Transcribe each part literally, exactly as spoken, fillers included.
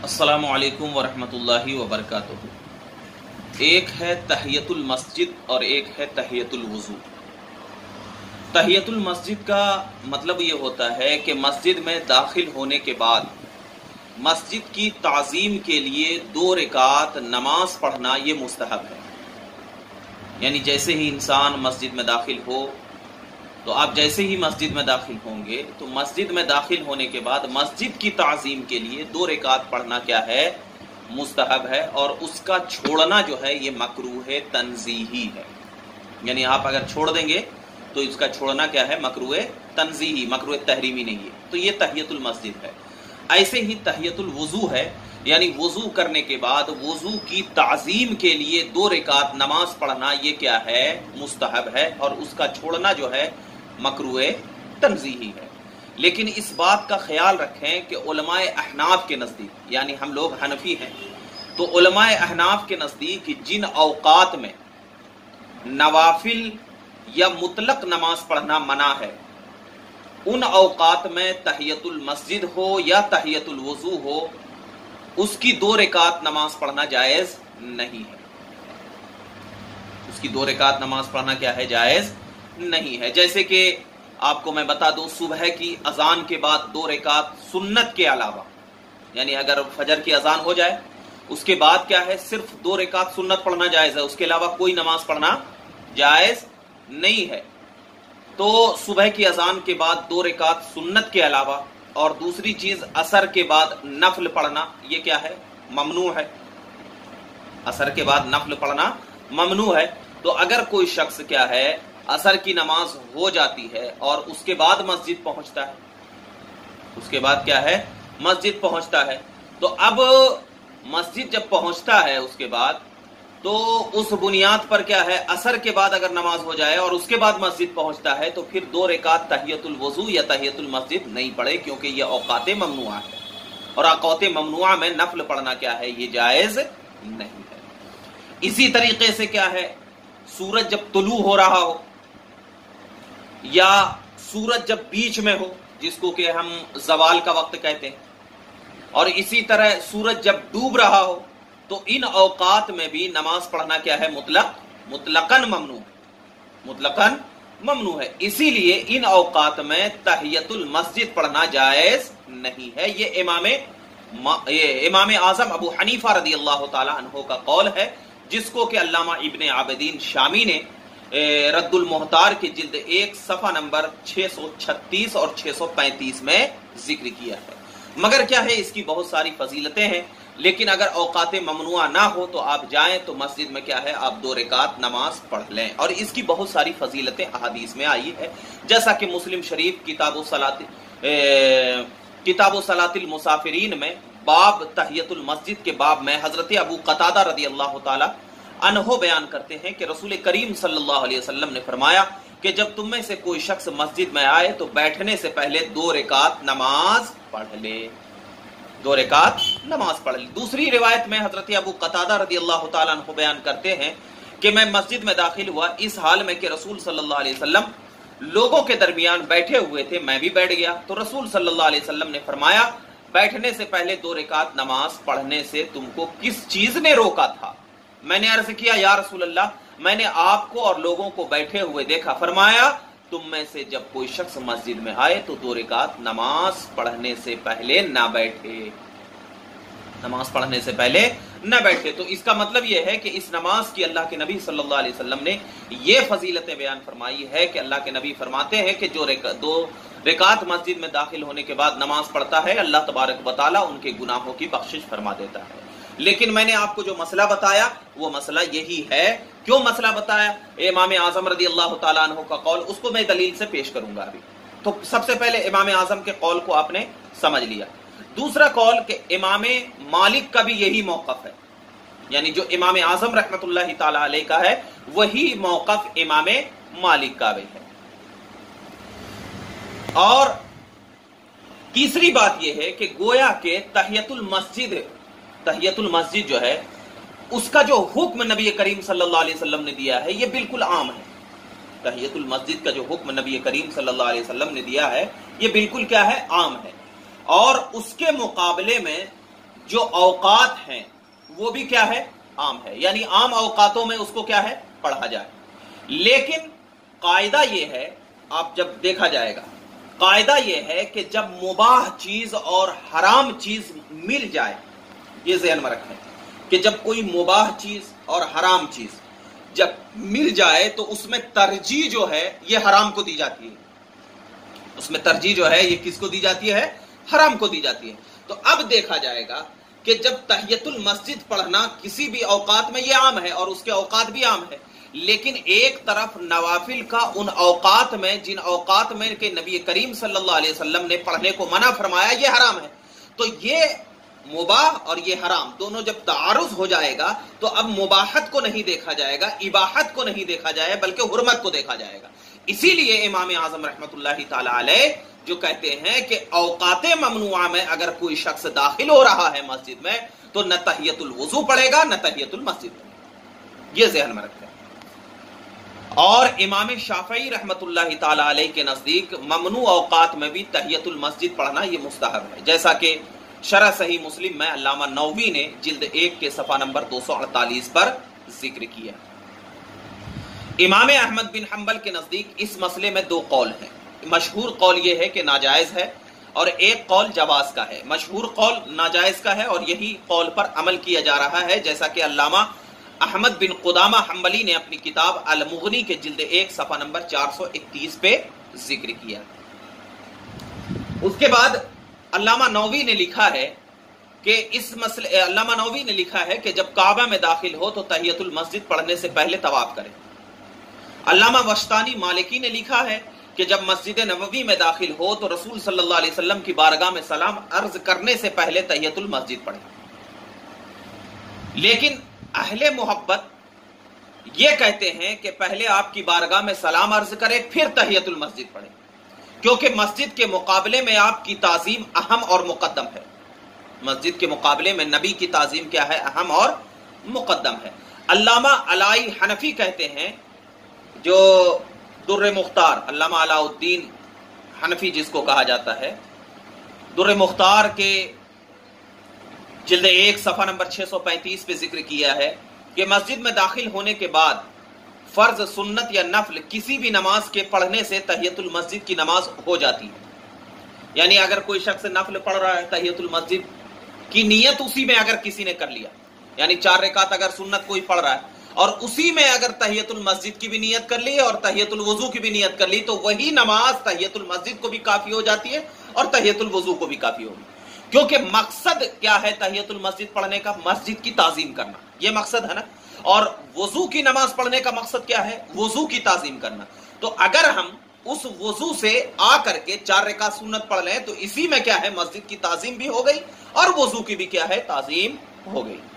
السلام علیکم ورحمۃ اللہ وبرکاتہ۔ ایک ہے تحیۃ المسجد اور ایک ہے تحیۃ الوضو۔ تحیۃ المسجد کا مطلب یہ ہوتا ہے کہ مسجد میں داخل ہونے کے بعد مسجد کی تعظیم کے لیے دو رکعت نماز پڑھنا یہ مستحب ہے۔ یعنی جیسے ہی انسان مسجد میں داخل ہو تو آپ جیسے ہی مسجد میں داخل ہوں گے تو مسجد میں داخل ہونے کے بعد مسجد کی تعظیم کے لیے دو رکعت پڑھنا کیا ہے؟ مستحب ہے، اور اس کا چھوڑنا جو ہے یہ مکروہ تنزیہی ہے۔ یعنی آپ اگر چھوڑ دیں گے تو اس کا چھوڑنا کیا ہے؟ مکروہ تنزیہی، مکروہ تحریمی نہیں ہے۔ تو یہ تحیۃ المسجد ہے۔ ایسے ہی تحیۃ الوضو ہے، یعنی وضو کرنے کے بعد وضو کی تعظیم کے لیے دو رکعت نماز پڑھنا یہ کیا ہے؟ مستحب ہے، اور اس کا چھوڑنا جو ہے مکروہ تنزیہی ہے۔ لیکن اس بات کا خیال رکھیں کہ علماء احناف کے نزدیک، یعنی ہم لوگ حنفی ہیں، تو علماء احناف کے نزدیک جن اوقات میں نوافل یا مطلق نماز پڑھنا منع ہے ان اوقات میں تحیۃ المسجد ہو یا تحیۃ الوضو ہو، اس کی دو رکعت نماز پڑھنا جائز نہیں ہے۔ اس کی دو رکعت نماز پڑھنا کیا ہے؟ جائز نہیں ہے۔ جیسے کہ آپ کو میں بتا دوں، صبح کی اذان کے بعد دو رکعت سنت کے علاوہ، یعنی اگر فجر کی اذان ہو جائے اس کے بعد کیا ہے؟ صرف دو رکعت سنت پڑھنا جائز ہے، اس کے علاوہ کوئی نماز پڑھنا جائز نہیں ہے۔ تو صبح کی اذان کے بعد دو رکعت سنت کے علاوہ، اور دوسری چیز عصر کے بعد نفل پڑھنا یہ کیا ہے؟ ممنوع ہے۔ عصر کے بعد نفل پڑھنا ممنوع ہے۔ تو اگر کوئی شخص کیا ہے عصر کی نماز ہو جاتی ہے اور اس کے بعد مسجد پہنچتا ہے، اس کے بعد کیا ہے؟ مسجد پہنچتا ہے، تو اب مسجد جب پہنچتا ہے اس کے بعد تو اس بنیاد پر کیا ہے؟ عصر کے بعد اگر نماز ہو جائے اور اس کے بعد مسجد پہنچتا ہے تو پھر دو رکعت تحیۃ الوضو یا تحیۃ المسجد نہیں پڑھے، کیونکہ یہ اوقات ممنوعہ ہے، اور اوقات ممنوعہ میں نفل پڑھنا کیا ہے؟ یہ جائز نہیں ہے۔ اسی طریقے سے کیا ہے؟ سورج جب طلوع ہو رہا ہو یا سورج جب بیچ میں ہو، جس کو کہ ہم زوال کا وقت کہتے ہیں، اور اسی طرح سورج جب ڈوب رہا ہو، تو ان اوقات میں بھی نماز پڑھنا کیا ہے؟ مطلق مطلقاً ممنوع مطلقاً ممنوع ہے۔ اسی لیے ان اوقات میں تحیۃ المسجد پڑھنا جائز نہیں ہے۔ یہ امام یہ امام اعظم ابو حنیفہ رضی اللہ تعالی عنہ کا قول ہے، جس کو کہ علامہ ابن عابدین شامی نے رد المحتار کی جلد ایک صفحہ نمبر چھ سو چھتیس اور چھ سو پینتیس میں ذکر کیا ہے۔ مگر کیا ہے؟ اس کی بہت ساری فضیلتیں ہیں، لیکن اگر اوقات ممنوعہ نہ ہو تو آپ جائیں تو مسجد میں کیا ہے؟ آپ دو رکعت نماز پڑھ لیں، اور اس کی بہت ساری فضیلتیں احادیث میں آئی ہے، جیسا کہ مسلم شریف کتاب و صلاۃ کتاب و صلاۃ المسافرین میں باب تحیۃ المسجد کے باب میں حضرت ابو قتادہ رضی اللہ تعالی عنہ بیان کرتے ہیں کہ رسول کریم صلی اللہ علیہ وسلم نے فرمایا کہ جب تم میں سے کوئی شخص مسجد میں آئے تو بیٹھنے سے پہلے دو رکعت نماز پڑھ لے، دو رکعت نماز پڑھ لے۔ دوسری روایت میں حضرت ابو قتادہ رضی اللہ تعالیٰ عنہ بیان کرتے ہیں کہ میں مسجد میں داخل ہوا اس حال میں کہ رسول صلی اللہ علیہ وسلم لوگوں کے درمیان بیٹھے ہوئے تھے، میں بھی بیٹھ گیا، تو رسول صلی اللہ علیہ وسلم نے فرمایا بیٹھنے سے پہلے دو رکعت نماز پڑھنے سے تم کو کس چیز نے روکا تھا؟ میں نے عرض کیا یا رسول اللہ، میں نے آپ کو اور لوگوں کو بیٹھے ہوئے دیکھا۔ فرمایا تم میں سے جب کوئی شخص مسجد میں آئے تو دو رکعت نماز پڑھنے سے پہلے نہ بیٹھے، نماز پڑھنے سے پہلے نہ بیٹھے۔ تو اس کا مطلب یہ ہے کہ اس نماز کی اللہ کے نبی صلی اللہ علیہ وسلم نے یہ فضیلتیں بیان فرمائی ہے کہ اللہ کے نبی فرماتے ہیں کہ جو دو رکعت مسجد میں داخل ہونے کے بعد نماز پڑھتا ہے اللہ تبارک و تعالیٰ ان کے گناہوں کی بخشش فرما دیتا ہے۔ لیکن میں نے آپ کو جو مسئلہ بتایا وہ مسئلہ یہی ہے۔ کیوں مسئلہ بتایا؟ امام اعظم رضی اللہ تعالیٰ عنہ کا قول، اس کو میں دلیل سے پیش کروں گا ابھی۔ تو سب سے پہلے امام اعظم کے قول کو آپ نے سمجھ لیا۔ دوسرا قول کہ امام مالک کا بھی یہی موقف ہے، یعنی جو امام اعظم رحمت اللہ تعالی علیہ کا ہے وہی موقف امام مالک کا بھی ہے۔ اور تیسری بات یہ ہے کہ گویا کہ تحیۃ المسجد تحیۃ المسجد جو ہے اس کا جو حکم نبی کریم صلی اللہ علیہ وسلم نے دیا ہے یہ بالکل عام ہے۔ تحیۃ المسجد کا جو حکم نبی کریم صلی اللہ علیہ وسلم نے دیا ہے یہ بالکل کیا ہے؟ عام ہے۔ اور اس کے مقابلے میں جو اوقات ہیں وہ بھی کیا ہے؟ عام ہے، یعنی عام اوقاتوں میں اس کو کیا ہے؟ پڑھا جائے۔ لیکن قاعدہ یہ ہے، آپ جب دیکھا جائے گا، قاعدہ یہ ہے کہ جب مباح چیز اور حرام چیز مل جائے، یہ ذہن میں رکھیں کہ جب کوئی مباح چیز اور حرام چیز جب مل جائے تو اس میں ترجیح جو ہے یہ حرام کو دی جاتی ہے، اس میں ترجیح جو ہے یہ کس کو دی جاتی ہے؟ حرام کو دی جاتی ہے۔ تو اب دیکھا جائے گا کہ جب تحیۃ المسجد پڑھنا کسی بھی اوقات میں یہ عام ہے اور اس کے اوقات بھی عام ہے، لیکن ایک طرف نوافل کا ان اوقات میں جن اوقات میں کہ نبی کریم صلی اللہ علیہ وسلم نے پڑھنے کو منع فرمایا یہ حرام ہے، تو یہ مباح اور یہ حرام دونوں جب تعارض ہو جائے گا تو اب مباحت کو نہیں دیکھا جائے گا، اباحت کو نہیں دیکھا جائے بلکہ حرمت کو دیکھا جائے گا۔ اسی لیے امام اعظم رحمت اللہ تعالی علیہ جو کہتے ہیں کہ اوقات ممنوعہ میں اگر کوئی شخص داخل ہو رہا ہے مسجد میں تو نہ تحیۃ الوضو پڑھے گا نہ تحیۃ المسجد پڑھے گا، یہ ذہن میں رکھیں۔ اور امام شافعی رحمت اللہ تعالی علیہ کے نزدیک ممنوع اوقات میں بھی تحیۃ المسجد پڑھنا یہ مستحب ہے، جیسا کہ شرح صحیح مسلم میں علامہ نووی نے جلد ایک کے صفحہ نمبر دو سو اڑتالیس پر ذکر کیا۔ امام احمد بن حنبل کے نزدیک اس مسئلے میں دو قول ہیں، مشہور قول یہ ہے کہ ناجائز ہے اور ایک قول جواز کا ہے۔ مشہور قول ناجائز کا ہے اور یہی قول پر عمل کیا جا رہا ہے، جیسا کہ علامہ احمد بن قدامہ حنبلی نے اپنی کتاب المغنی کے جلد ایک صفحہ نمبر چار سو اکتیس پہ ذکر کیا۔ اس کے بعد علامہ نووی نے لکھا ہے کہ اس مسئلے علامہ نووی نے لکھا ہے کہ جب کعبہ میں داخل ہو تو تحیۃ المسجد پڑھنے سے پہلے طواف کرے۔ علامہ وشتانی مالکی نے لکھا ہے کہ جب مسجد نبوی میں داخل ہو تو رسول صلی اللہ علیہ وسلم کی بارگاہ میں سلام عرض کرنے سے پہلے تحیۃ المسجد پڑھے۔ لیکن اہل محبت یہ کہتے ہیں کہ پہلے آپ کی بارگاہ میں سلام عرض کرے پھر تحیۃ المسجد پڑھے، کیونکہ مسجد کے مقابلے میں آپ کی تعظیم اہم اور مقدم ہے۔ مسجد کے مقابلے میں نبی کی تعظیم کیا ہے؟ اہم اور مقدم ہے۔ علامہ علائی حنفی کہتے ہیں، جو در مختار، علامہ علاء الدین حنفی جس کو کہا جاتا ہے، در مختار کے جلد ایک صفحہ نمبر چھ سو پینتیس پہ ذکر کیا ہے کہ مسجد میں داخل ہونے کے بعد فرض، سنت یا نفل کسی بھی نماز کے پڑھنے سے تحیۃ المسجد کی نماز ہو جاتی ہے۔ یعنی اگر کوئی شخص نفل پڑھ رہا ہے تحیۃ المسجد کی نیت اسی میں اگر کسی نے کر لیا، یعنی چار رکعت اگر سنت کوئی پڑھ رہا ہے اور اسی میں اگر تحیۃ المسجد کی بھی نیت کر لی اور تحیۃ الوضو کی بھی نیت کر لی تو وہی نماز تحیۃ المسجد کو بھی کافی ہو جاتی ہے اور تحیۃ الوضو کو بھی کافی ہوگی، کیونکہ مقصد کیا ہے تحیۃ المسجد پڑھنے کا؟ مسجد کی تعظیم کرنا، یہ مقصد ہے نا۔ اور وضو کی نماز پڑھنے کا مقصد کیا ہے؟ وضو کی تعظیم کرنا۔ تو اگر ہم اس وضو سے آ کر کے چار رکعت سنت پڑھ لیں تو اسی میں کیا ہے؟ مسجد کی تعظیم بھی ہو گئی اور وضو کی بھی کیا ہے؟ تعظیم ہو گئی۔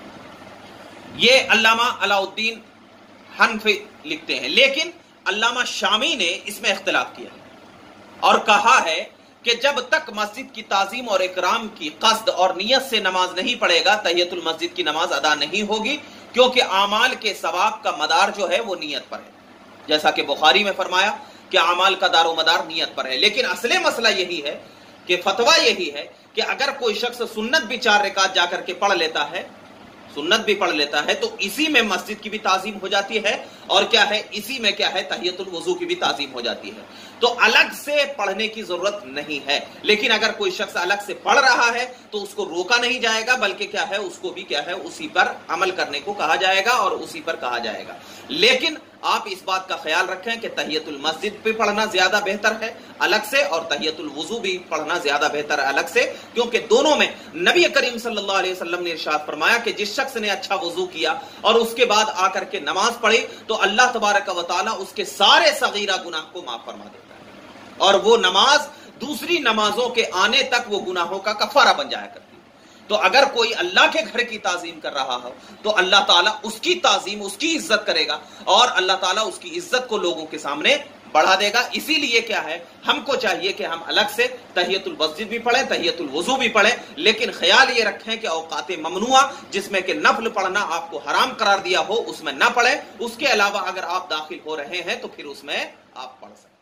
یہ علامہ علاء الدین حنفی لکھتے ہیں، لیکن علامہ شامی نے اس میں اختلاف کیا اور کہا ہے کہ جب تک مسجد کی تعظیم اور اکرام کی قصد اور نیت سے نماز نہیں پڑھے گا تحیۃ المسجد کی نماز ادا نہیں ہوگی، کیونکہ اعمال کے ثواب کا مدار جو ہے وہ نیت پر ہے، جیسا کہ بخاری میں فرمایا کہ اعمال کا دار و مدار نیت پر ہے۔ لیکن اصل مسئلہ یہی ہے کہ فتویٰ یہی ہے کہ اگر کوئی شخص سنت بھی چار رکعت جا کر کے پڑھ لیتا ہے، سنت بھی پڑھ لیتا ہے تو اسی میں مسجد کی بھی تعظیم ہو جاتی ہے اور کیا ہے؟ اسی میں کیا ہے؟ تحیۃ الوضو کی بھی تعظیم ہو جاتی ہے۔ تو الگ سے پڑھنے کی ضرورت نہیں ہے، لیکن اگر کوئی شخص الگ سے پڑھ رہا ہے تو اس کو روکا نہیں جائے گا، بلکہ کیا ہے؟ اس کو بھی کیا ہے؟ اسی پر عمل کرنے کو کہا جائے گا اور اسی پر کہا جائے گا۔ لیکن آپ اس بات کا خیال رکھیں کہ تحیۃ المسجد بھی پڑھنا زیادہ بہتر ہے الگ سے اور تحیۃ الوضو بھی پڑھنا زیادہ بہتر ہے الگ سے، کیونکہ دونوں میں نبی کریم صلی اللہ علیہ وسلم نے ارشاد فرمایا کہ جس شخص نے اچھا وضو کیا اور اس کے بعد آ کر کے نماز پڑھی تو اللہ تبارک و تعالیٰ اس کے سارے صغیرہ گناہ کو معاف فرما دیتا ہے اور وہ نماز دوسری نمازوں کے آنے تک وہ گناہوں کا کفارہ بن جایا کرتی ہے۔ تو اگر کوئی اللہ کے گھر کی تعظیم کر رہا ہو تو اللہ تعالیٰ اس کی تعظیم، اس کی عزت کرے گا اور اللہ تعالیٰ اس کی عزت کو لوگوں کے سامنے بڑھا دے گا۔ اسی لیے کیا ہے؟ ہم کو چاہیے کہ ہم الگ سے تحیۃ المسجد بھی پڑھیں، تحیۃ الوضو بھی پڑھیں، لیکن خیال یہ رکھیں کہ اوقات ممنوعہ جس میں کہ نفل پڑھنا آپ کو حرام قرار دیا ہو اس میں نہ پڑھیں، اس کے علاوہ اگر آپ داخل ہو رہے ہیں تو پھر اس میں آپ پڑھ سکیں۔